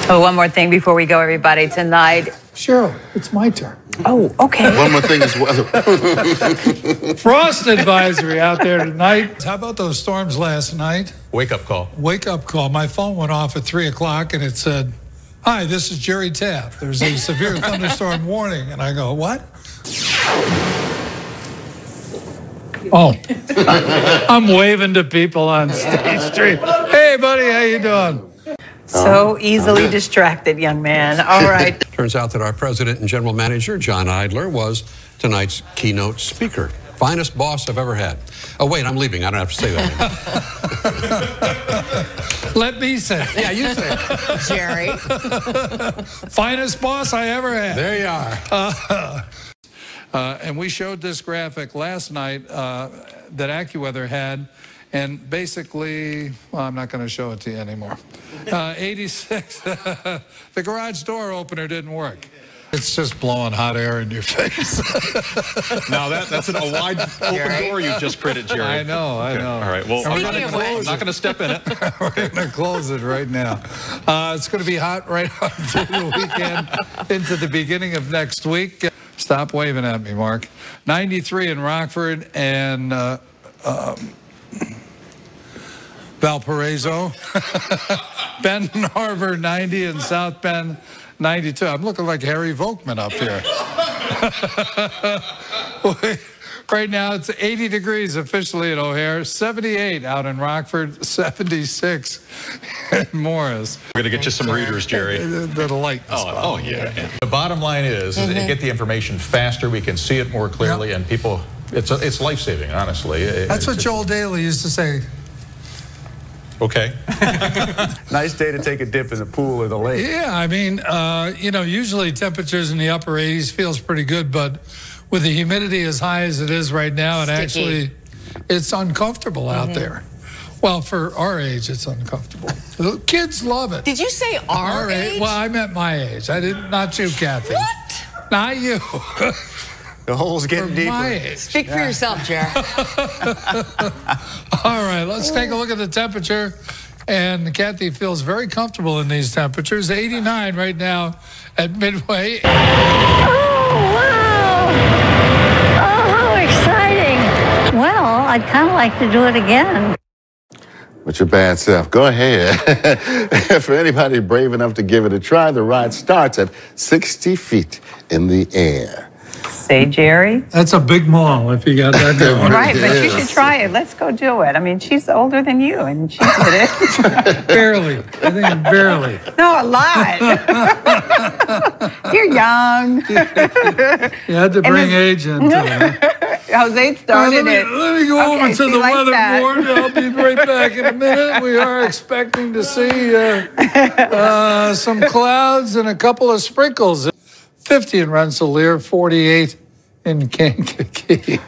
Oh, one more thing before we go, everybody. Tonight. Cheryl, it's my turn. Oh, okay. One more thing as well. Frost advisory out there tonight. How about those storms last night? Wake up call. Wake up call. My phone went off at 3 o'clock and it said, "Hi, this is Jerry Taft. There's a severe thunderstorm warning." And I go, "What?" Oh, I'm waving to people on State Street. "Hey, buddy, how you doing?" So easily distracted, young man. All right. Turns out that our president and general manager, John Idler, was tonight's keynote speaker. Finest boss I've ever had. Oh, wait, I'm leaving. I don't have to say that anymore. Let me say it. Yeah, you say it. Jerry. Finest boss I ever had. There you are. And we showed this graphic last night that AccuWeather had, and basically, well, I'm not going to show it to you anymore. 86, the garage door opener didn't work. It's just blowing hot air in your face. Now that's a wide open door you just created, Jerry. I know, I know. All right, well, I'm not going to step in it. We're going to close it right now. It's going to be hot right on through the weekend into the beginning of next week. Stop waving at me, Mark. 93 in Rockford and Valparaiso. Benton Harbor, 90, and South Bend, 92. I'm looking like Harry Volkman up here. Right now, it's 80 degrees officially at O'Hare, 78 out in Rockford, 76 in Morris. We're going to get you some readers, Jerry. The light. Oh, yeah. The bottom line is, get the information faster. We can see it more clearly, and people, it's life-saving, honestly. That's what Joel Daly used to say. Okay. Nice day to take a dip in the pool or the lake. Yeah, I mean, you know, usually temperatures in the upper 80s feels pretty good, but with the humidity as high as it is right now, it actually, it's uncomfortable out there. Well, for our age, it's uncomfortable. The kids love it. Did you say our age? Well, I meant my age. I didn't, not you, Kathy. What? Not you. The hole's getting deeper. My age. Speak for yourself, Jerry. All right, let's take a look at the temperature. And Kathy feels very comfortable in these temperatures. 89 right now at Midway. Oh, wow. Oh, how exciting. Well, I'd kind of like to do it again. With your bad self. Go ahead. For anybody brave enough to give it a try, the ride starts at 60 feet in the air. Say, Jerry. That's a big mall if you got that going. Right, but you should try it. Let's go do it. I mean, she's older than you, and she did it. Barely. I think barely. No, a lot. You're young. You had to bring age into it. Jose started let me go over to the weatherboard. I'll be right back in a minute. We are expecting to see some clouds and a couple of sprinkles. 50 in Rensselaer, 48 in Kankakee.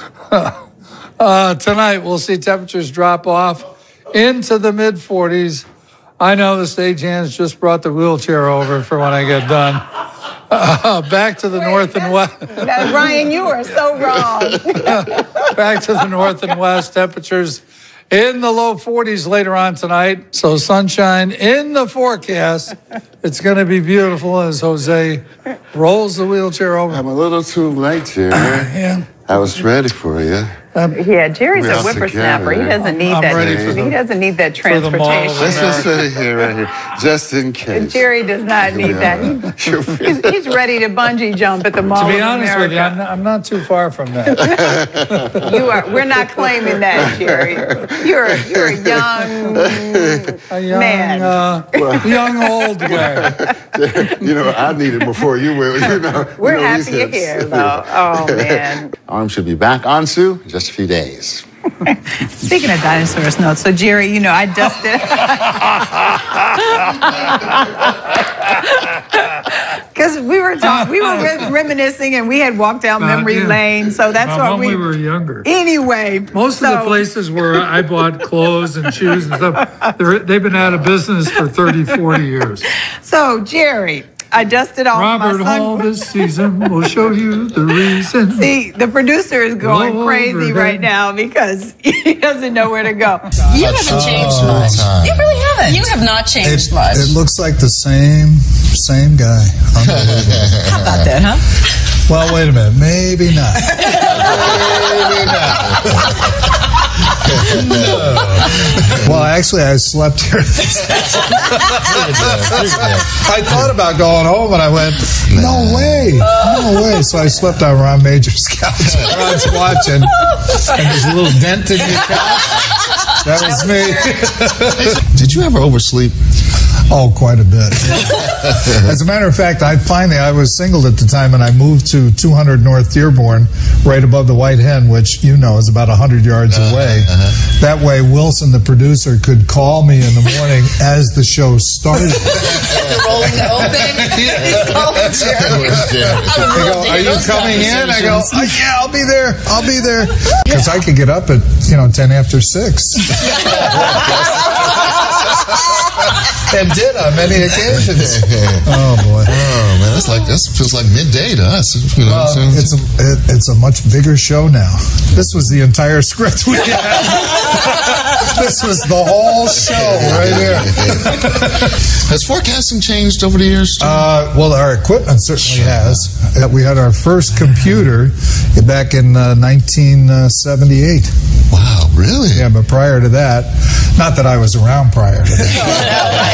Tonight, we'll see temperatures drop off into the mid-40s. I know the stagehands just brought the wheelchair over for when I get done. Back to the north and west. Ryan, you are so wrong. Back to the north and west. Temperatures in the low 40s later on tonight. So sunshine in the forecast. It's going to be beautiful as Jose rolls the wheelchair over. I'm a little too late, Jerry. Yeah. I was ready for you. Yeah, Jerry's a whippersnapper. He doesn't need that. He doesn't need that transportation. Let's just sit here, right here, just in case. Jerry does not need that. He's ready to bungee jump at the Mall of America. To be honest with you, I'm not too far from that. You are. We're not claiming that, Jerry. You're a young man. Young old guy. You know, I need it before you will. You know, we're happy you're here, though. Oh man. Arms should be back on Sue in just a few days. Speaking of dinosaurs notes, so Jerry, you know, I dusted. Because we were reminiscing, and we had walked down memory lane, so that's why we were younger. Anyway, most of the places where I bought clothes and shoes and stuff, they've been out of business for 30, 40 years. So Jerry, I dusted off Robert my Hall this season will show you the reason. See, the producer is going crazy right now because he doesn't know where to go. You haven't changed much. You really haven't. You have not changed much. It looks like the same guy. How about that, huh? Well, wait a minute. Maybe not. Maybe not. Well, actually, I slept here. I thought about going home, and I went, no way. So I slept on Ron Major's couch. Ron's watching, and there's a little dent in your couch. That was me. Did you ever oversleep? Oh, quite a bit. As a matter of fact, I was single at the time, and I moved to 200 North Dearborn, right above the White Hen, which you know is about 100 yards away. That way, Wilson, the producer, could call me in the morning as the show started. Rolling the open. He's calling Jerry. They go, are you coming in? I go, yeah, I'll be there. I'll be there. Because I could get up at 10 after 6. And did on many occasions. Oh boy! Oh man, that feels like midday to us. It's a much bigger show now. This was the entire script we had. This was the whole show right here. Has forecasting changed over the years? Well, our equipment certainly has. We had our first computer back in 1978. Wow, really? Yeah, but prior to that, not that I was around prior to that.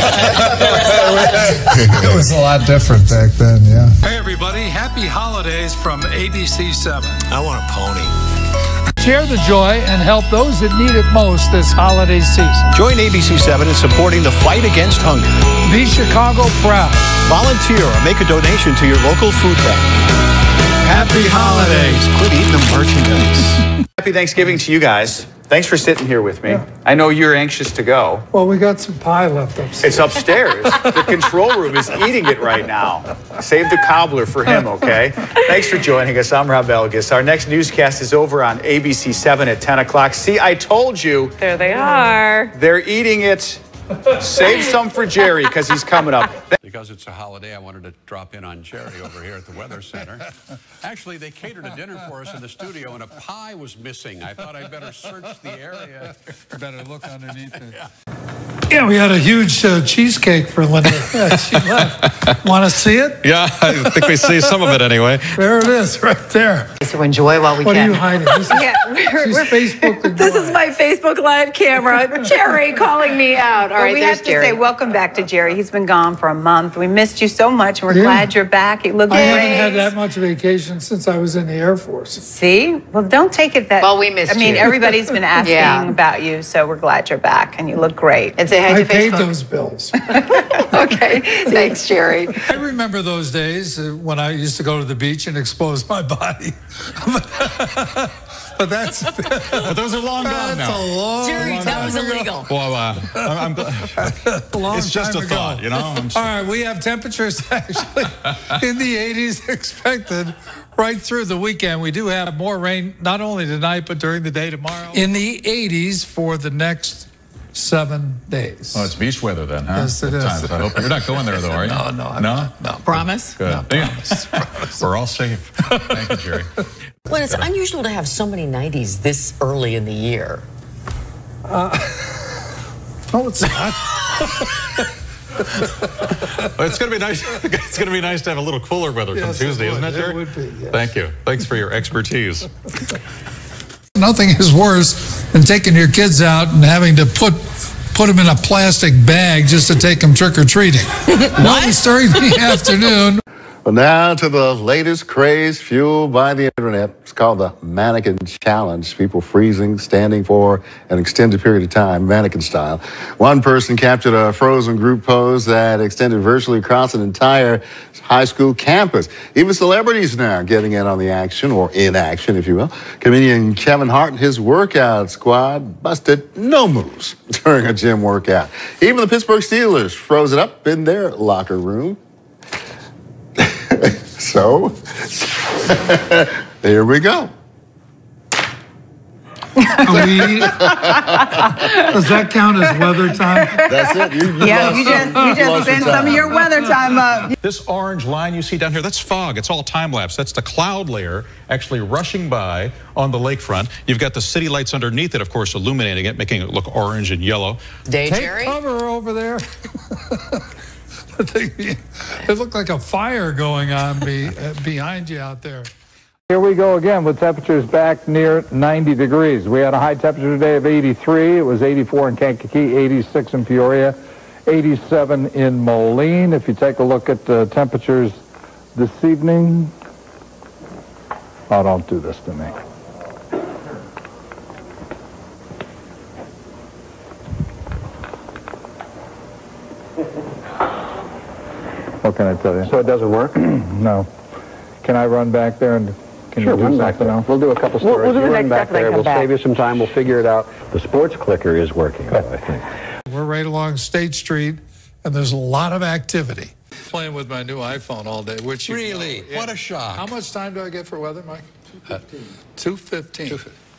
It was a lot different back then, yeah. Hey everybody, happy holidays from ABC7. I want a pony. Share the joy and help those that need it most this holiday season. Join ABC7 in supporting the fight against hunger. Be Chicago proud. Volunteer or make a donation to your local food bank. Happy holidays. Quit eating the merchandise. Happy Thanksgiving to you guys. Thanks for sitting here with me. Yeah. I know you're anxious to go. Well, we got some pie left upstairs. It's upstairs. The control room is eating it right now. Save the cobbler for him, okay? Thanks for joining us. I'm Rob Elgis. Our next newscast is over on ABC7 at 10 o'clock. See, I told you. There they are. They're eating it. Save some for Jerry because he's coming up. Because it's a holiday, I wanted to drop in on Jerry over here at the Weather Center. Actually, they catered a dinner for us in the studio, and a pie was missing. I thought I'd better search the area. Better look underneath it. Yeah, we had a huge cheesecake for Linda. Yeah, she left. Want to see it? Yeah, I think we see some of it anyway. There it is, right there. So enjoy while we What can. are you hiding? She's Facebooking. This is my Facebook Live camera. Jerry calling me out. All right, we have to Jerry. say welcome back to Jerry. He's been gone for a month. We missed you so much. We're glad you're back. You look I great. haven't had that much vacation since I was in the Air Force. See? Well, don't take it that... Well, we missed I mean, you. everybody's been asking about you, so we're glad you're back, and you look great. And say hi I to paid Facebook. those bills. Okay. Thanks, Jerry. I remember those days when I used to go to the beach and expose my body. But that's... But those are long gone now. That's a long Jerry, that was illegal. Well, I'm glad. It's just a thought, you know? All right, we have temperatures actually in the 80s expected right through the weekend. We do have more rain, not only tonight, but during the day tomorrow. In the 80s for the next 7 days. Oh, it's beach weather then, huh? Yes, it is. I hope you're not going there, though, are you? No, No? no. Promise? Good. No, promise. We're all safe. Thank you, Jerry. Well, it's unusual to have so many 90s this early in the year. No, it's not. Well, it's going to be nice. It's going to be nice to have a little cooler weather come Tuesday, isn't it, Jerry? It would be, yes. Thank you. Thanks for your expertise. Nothing is worse than taking your kids out and having to put them in a plastic bag just to take them trick-or-treating. What? During the afternoon. Well, now to the latest craze fueled by the internet. It's called the Mannequin Challenge. People freezing, standing for an extended period of time, mannequin style. One person captured a frozen group pose that extended virtually across an entire high school campus. Even celebrities now getting in on the action, or in action, if you will. Comedian Kevin Hart and his workout squad busted no moves during a gym workout. Even the Pittsburgh Steelers froze it up in their locker room. So, here we go. Does that count as weather time? That's it. You just spent some of your weather time up. This orange line you see down here, that's fog. It's all time-lapse. That's the cloud layer actually rushing by on the lakefront. You've got the city lights underneath it, of course, illuminating it, making it look orange and yellow. Day, Take Jerry? cover over there. It looked like a fire going on behind you out there. Here we go again with temperatures back near 90 degrees. We had a high temperature today of 83. It was 84 in Kankakee, 86 in Peoria, 87 in Moline. If you take a look at the temperatures this evening. Oh, don't do this to me. What can I tell you? So it doesn't work? No. Can I run back there and can Sure, you do run back something there. else? We'll do a couple stories. We'll do the you next run back step when I there. come We'll back. save you some time. We'll figure it out. The sports clicker is working, though, I think. We're right along State Street, and there's a lot of activity. Playing with my new iPhone all day, which you Really? know, What a shock. How much time do I get for weather, Mike? 2:15.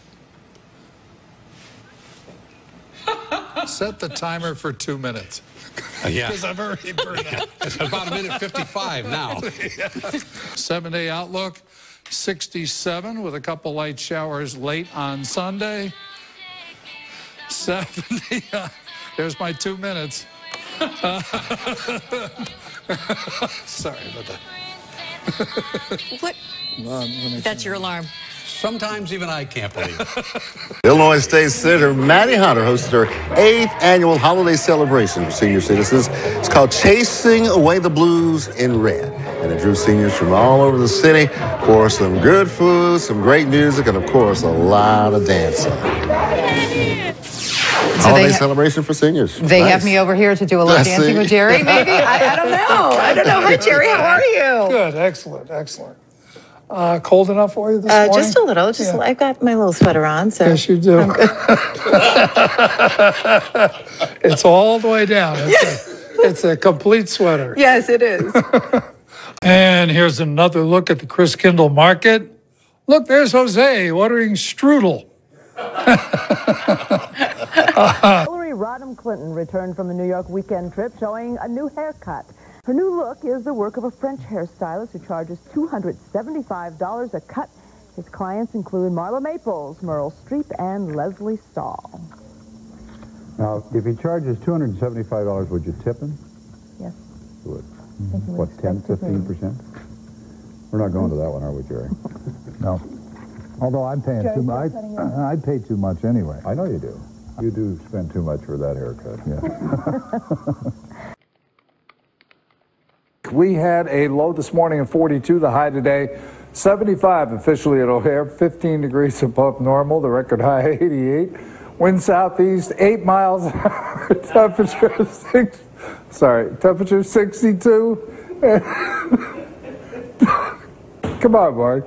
Set the timer for 2 minutes. Yeah. Because I've already burned out. It's about 1:55 now. 7-day outlook, 67 with a couple light showers late on Sunday. 70. There's my 2 minutes. Sorry about that. What? That's your alarm. Sometimes even I can't believe it. Illinois State Senator Maddie Hunter hosted her 8th annual holiday celebration for senior citizens. It's called Chasing Away the Blues in Red. And it drew seniors from all over the city for some good food, some great music, and of course, a lot of dancing. Holiday celebration for seniors. They Nice. have me over here to do a little dancing with Jerry, maybe? I don't know. I don't know. Hi, Jerry. How are you? Good. Excellent. Excellent. Cold enough for you this morning? Just a little. I've got my little sweater on, so. Yes, you do. It's all the way down. It's a complete sweater. Yes, it is. And here's another look at the Chris Kindle Market. Look, there's Jose ordering strudel. Hillary Rodham Clinton returned from a New York weekend trip showing a new haircut. Her new look is the work of a French hairstylist who charges $275 a cut. His clients include Marla Maples, Meryl Streep, and Leslie Stahl. Now, if he charges $275, would you tip him? Yes. You would. What, 10, 15%? We're not going to that one, are we, Jerry? No. Although I'm paying too much. I'd pay too much anyway. I know you do. You do spend too much for that haircut. Yeah. We had a low this morning of 42, the high today 75 officially at O'Hare, 15 degrees above normal, the record high 88. Wind southeast 8 miles an hour, temperature 62. Come on, Mark.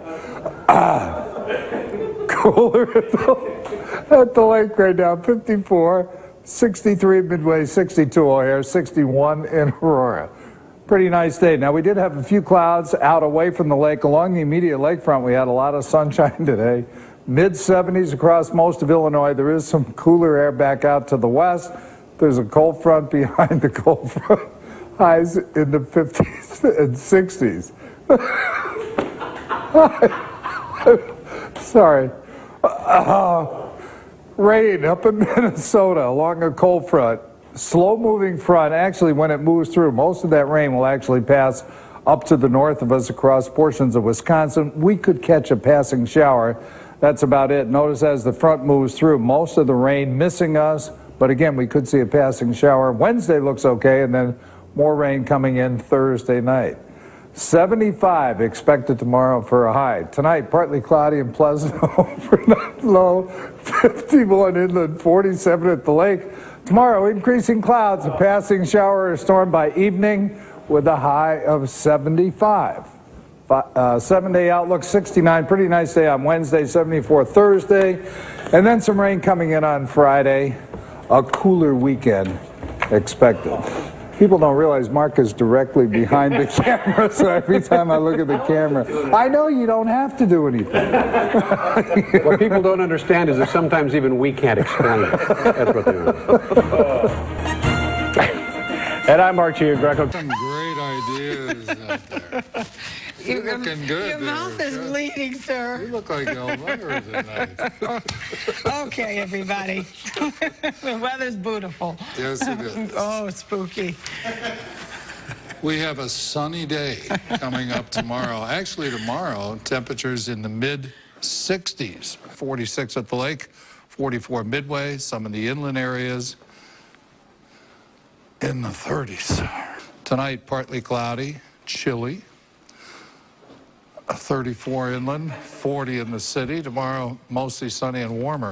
Cooler at the lake right now, 54, 63 Midway, 62 O'Hare, 61 in Aurora. Pretty nice day. Now, we did have a few clouds out away from the lake. Along the immediate lakefront, we had a lot of sunshine today. Mid-70s across most of Illinois. There is some cooler air back out to the west. There's a cold front behind the cold front. Highs in the 50s and 60s. Sorry. Rain up in Minnesota along a cold front. Slow-moving front. Actually, when it moves through, most of that rain will actually pass up to the north of us across portions of Wisconsin. We could catch a passing shower. That's about it. Notice as the front moves through, most of the rain missing us. But again, we could see a passing shower. Wednesday looks okay, and then more rain coming in Thursday night. 75 expected tomorrow for a high. Tonight, partly cloudy and pleasant overnight low. 51 inland, 47 at the lake. Tomorrow, increasing clouds, a passing shower or storm by evening with a high of 75. 7-day outlook, 69. Pretty nice day on Wednesday, 74 Thursday. And then some rain coming in on Friday. A cooler weekend expected. People don't realize Mark is directly behind the camera, so every time I look at the camera, I know you don't have to do anything. What people don't understand is that sometimes even we can't explain it. That's what they mean. And I'm Mark Greco. Some great ideas out there. You're looking good. Your mouth is bleeding, sir. You look like Elvira tonight. Okay, everybody. The weather's beautiful. Yes, it is. Oh, spooky. We have a sunny day coming up tomorrow. Actually, tomorrow, temperatures in the mid-60s. 46 at the lake, 44 midway, some in the inland areas in the 30s. Tonight, partly cloudy, chilly. 34 inland, 40 in the city. Tomorrow, mostly sunny and warmer.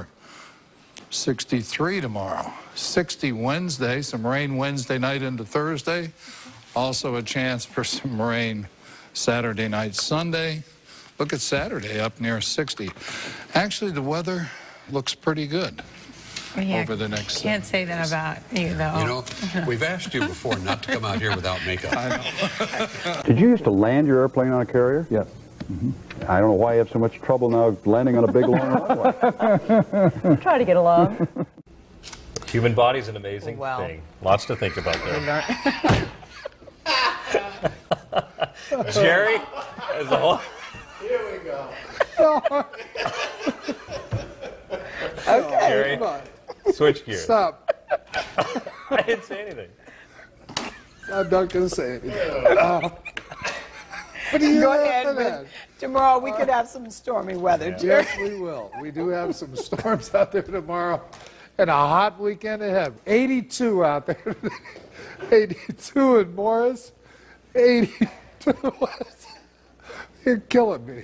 63 tomorrow. 60 Wednesday, some rain Wednesday night into Thursday. Also a chance for some rain Saturday night, Sunday. Look at Saturday up near 60. Actually, the weather looks pretty good over the next. Can't say that about you, though. You know, we've asked you before not to come out here without makeup. I know. Did you used to land your airplane on a carrier? Yes. I don't know why you have so much trouble now landing on a big long runway. Try to get along. Human body's an amazing thing. Lots to think about there. Jerry, as a whole. Here we go. Okay, Jerry, come on. switch gears. Stop. I didn't say anything. I'm not going to say anything. What do you Go ahead, but tomorrow we could have some stormy weather, Jerry. Yes, we will. We do have some storms out there tomorrow and a hot weekend ahead. 82 out there. 82 in Morris. 82 West. You're killing me.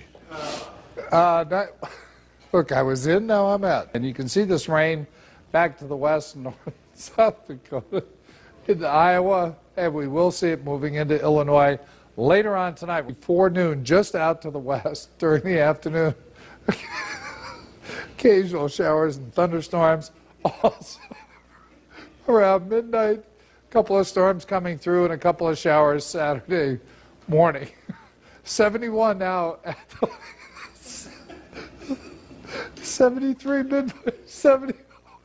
Look, I was in, now I'm out. And you can see this rain back to the west and north, South Dakota, into Iowa, and we will see it moving into Illinois later on tonight, before noon, just out to the west during the afternoon. Occasional showers and thunderstorms. Also, around midnight, a couple of storms coming through and a couple of showers Saturday morning. 71 now at the 73 midway, 70.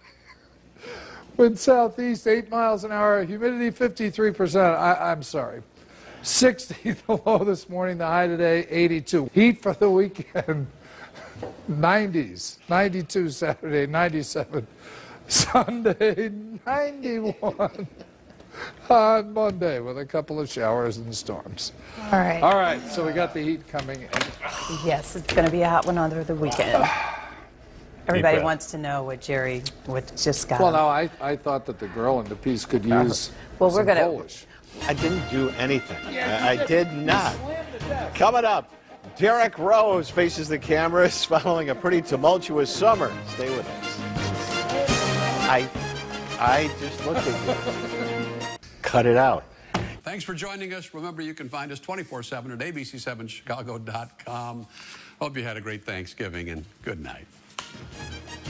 Wind southeast, 8 miles an hour, humidity 53%. I'm sorry. 60 the low this morning, the high today, 82. Heat for the weekend, 90s. 92 Saturday, 97. Sunday, 91. On Monday with a couple of showers and storms. All right. All right, so we got the heat coming in. Yes, it's going to be a hot one over the weekend. Everybody wants to know what Jerry just got. Well, no, I thought that the girl in the piece could use well, we're some gonna, Polish. I didn't do anything. I did not. Coming up, Derek Rose faces the cameras following a pretty tumultuous summer. Stay with us. I just looked at you. Cut it out. Thanks for joining us. Remember, you can find us 24/7 at ABC7chicago.com. Hope you had a great Thanksgiving, and good night.